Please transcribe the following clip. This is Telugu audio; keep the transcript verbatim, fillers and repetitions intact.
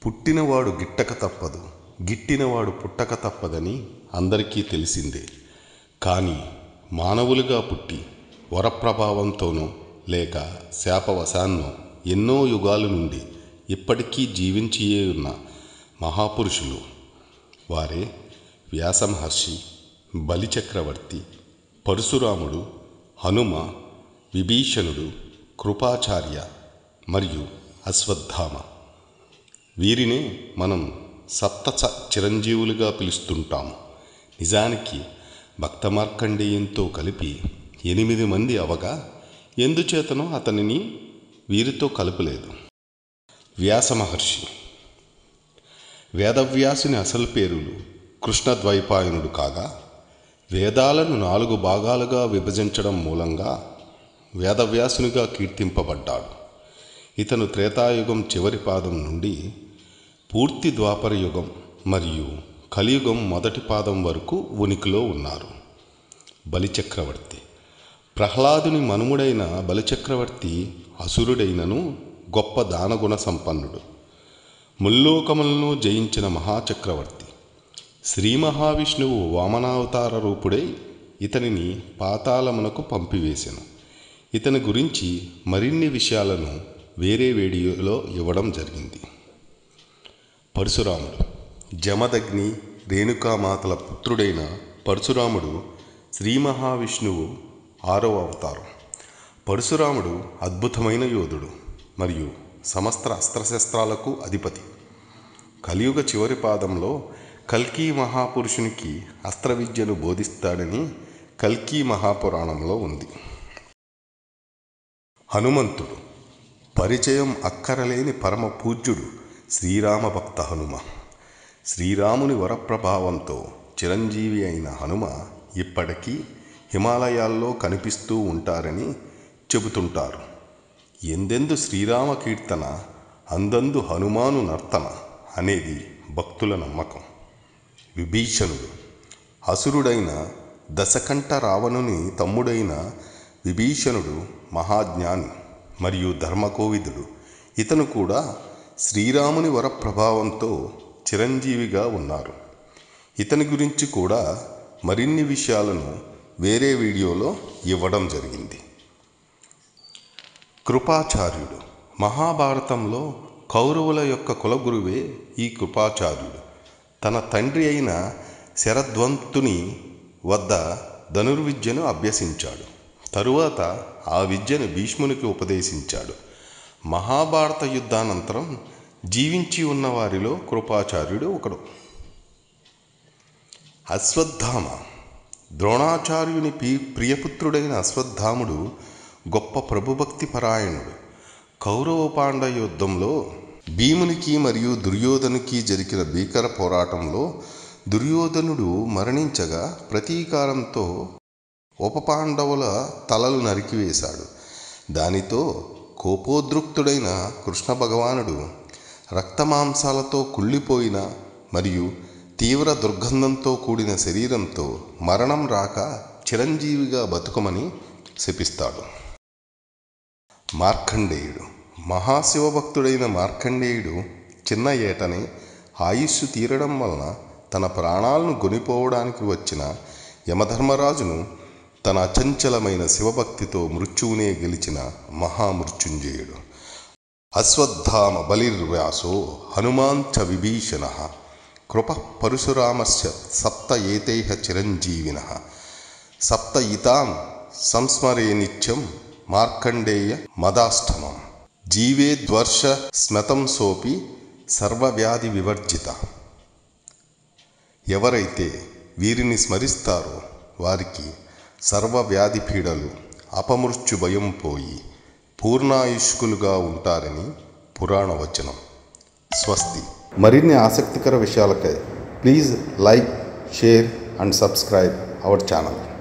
పుట్టినవాడు గిట్టక తప్పదు, గిట్టినవాడు పుట్టక తప్పదని అందరికీ తెలిసిందే. కానీ మానవులుగా పుట్టి వరప్రభావంతోనో లేక శాపవశాన్నో ఎన్నో యుగాల నుండి ఇప్పటికీ జీవించియే ఉన్న మహాపురుషులు వారే వ్యాస మహర్షి, బలిచక్రవర్తి, పరశురాముడు, హనుమ, విభీషణుడు, కృపాచార్య మరియు అశ్వత్థామ. వీరినే మనం సప్త చిరంజీవులుగా పిలుస్తుంటాము. నిజానికి భక్త మార్కండేయంతో కలిపి ఎనిమిది మంది అవగా ఎందుచేతనో అతనిని వీరితో కలపలేదు. వ్యాస మహర్షి. వేదవ్యాసుని అసలు పేరులు కృష్ణద్వైపాయనుడు కాగా, వేదాలను నాలుగు భాగాలుగా విభజించడం మూలంగా వేదవ్యాసునిగా కీర్తింపబడ్డాడు. ఇతను త్రేతాయుగం చివరి పాదం నుండి పూర్తి ద్వాపర యుగం మరియు కలియుగం మొదటి పాదం వరకు ఉనికిలో ఉన్నారు. బలిచక్రవర్తి. ప్రహ్లాదుని మనుముడైన బలిచక్రవర్తి అసురుడైనను గొప్ప దానగుణ సంపన్నుడు. ముల్లోకములను జయించిన మహాచక్రవర్తి. శ్రీ మహావిష్ణువు వామనావతార రూపుడై ఇతనిని పాతాళమునకు పంపివేసెను. ఇతని గురించి మరిన్ని విషయాలను వేరే వీడియోలో ఇవ్వడం జరిగింది. పరశురాముడు. జమదగ్ని, రేణుకామాతల పుత్రుడైన పరశురాముడు శ్రీ మహావిష్ణువు ఆరవ అవతారం. పరశురాముడు అద్భుతమైన యోధుడు మరియు సమస్త అస్త్రశస్త్రాలకు అధిపతి. కలియుగ చివరి పాదంలో కల్కి మహాపురుషునికి అస్త్ర విద్యను బోధిస్తాడని కల్కి మహాపురాణంలో ఉంది. హనుమంతుడు. పరిచయం అక్కరలేని పరమ పూజ్యుడు శ్రీరామ భక్త హనుమ. శ్రీరాముని వరప్రభావంతో చిరంజీవి అయిన హనుమ ఇప్పటికీ హిమాలయాల్లో కనిపిస్తూ ఉంటారని చెబుతుంటారు. ఎందెందు శ్రీరామ కీర్తన అందందు హనుమాను నర్తన అనేది భక్తుల నమ్మకం. విభీషణుడు. అసురుడైన దశకంఠ రావణుని తమ్ముడైన విభీషణుడు మహాజ్ఞాని మరియు ధర్మకోవిదుడు. ఇతను కూడా శ్రీరాముని వరప్రభావంతో చిరంజీవిగా ఉన్నారు. ఇతని గురించి కూడా మరిన్ని విషయాలను వేరే వీడియోలో ఇవ్వడం జరిగింది. కృపాచార్యుడు. మహాభారతంలో కౌరవుల యొక్క కులగురువే ఈ కృపాచార్యుడు. తన తండ్రి అయిన శరద్వంతుని వద్ద ధనుర్విద్యను అభ్యసించాడు. తరువాత ఆ విద్యను భీష్మునికి ఉపదేశించాడు. మహాభారత యుద్ధానంతరం జీవించి ఉన్న వారిలో కృపాచార్యుడు ఒకడు. అశ్వత్థామ. ద్రోణాచార్యుని ప్రియపుత్రుడైన అశ్వత్థాముడు గొప్ప ప్రభుభక్తి పరాయణుడు. కౌరవ పాండవ యుద్ధంలో భీమునికి మరియు దుర్యోధనునికి జరిగిన భీకర పోరాటంలో దుర్యోధనుడు మరణించగా ప్రతీకారంతో ఉపపాండవుల తలలు నరికివేశాడు. దానితో కోపోద్రుక్తుడైన కృష్ణ భగవానుడు రక్తమాంసాలతో కుళ్ళిపోయిన మరియు తీవ్ర దుర్గంధంతో కూడిన శరీరంతో మరణం రాక చిరంజీవిగా బతుకమని శపిస్తాడు. మార్కండేయుడు. మహాశివభక్తుడైన మార్కండేయుడు చిన్న ఏటనే ఆయుస్సు తీరడం వలన తన ప్రాణాలను గొనిపోవడానికి వచ్చిన యమధర్మరాజును తన అచంచలమైన శివభక్తితో మృత్యువునే గెలిచిన మహామృత్యుంజయుడు. అశ్వత్థామ బలిర్వ్యాసో హనుమాంచ విభీషణ కృప పరశురామస్య సప్త ఏతైః చిరంజీవినః సప్త ఇతాం సంస్మరే నిత్యం మార్కండేయ మదాష్టమం జీవేద్వర్ష స్మతం సోపి సర్వవ్యాధి వివర్జిత. ఎవరైతే వీరిని స్మరిస్తారో వారికి సర్వవ్యాధి పీడలు, అపమృత్యు భయం పోయి పూర్ణాయుష్కులుగా ఉంటారని పురాణ వచనం. స్వస్తి. మరిన్ని ఆసక్తికర విషయాలకై please like, share and subscribe our channel.